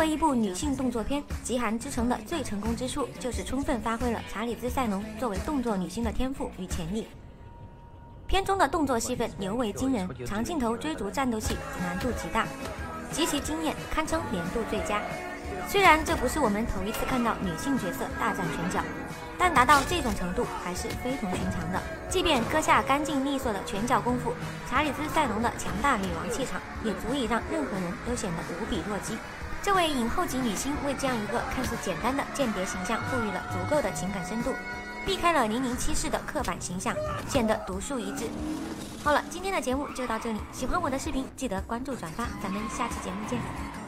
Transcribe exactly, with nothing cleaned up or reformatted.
为一部女性动作片，《极寒之城》的最成功之处就是充分发挥了查理兹·塞农作为动作女星的天赋与潜力。片中的动作戏份尤为惊人，长镜头追逐战斗戏难度极大，极其惊艳，堪称年度最佳。虽然这不是我们头一次看到女性角色大展拳脚，但达到这种程度还是非同寻常的。即便搁下干净利索的拳脚功夫，查理兹·塞农的强大女王气场也足以让任何人都显得无比弱鸡。这位影后级女星为这样一个看似简单的间谍形象赋予了足够的情感深度，避开了零零七式的刻板形象，显得独树一帜。好了，今天的节目就到这里，喜欢我的视频记得关注转发，咱们下期节目见。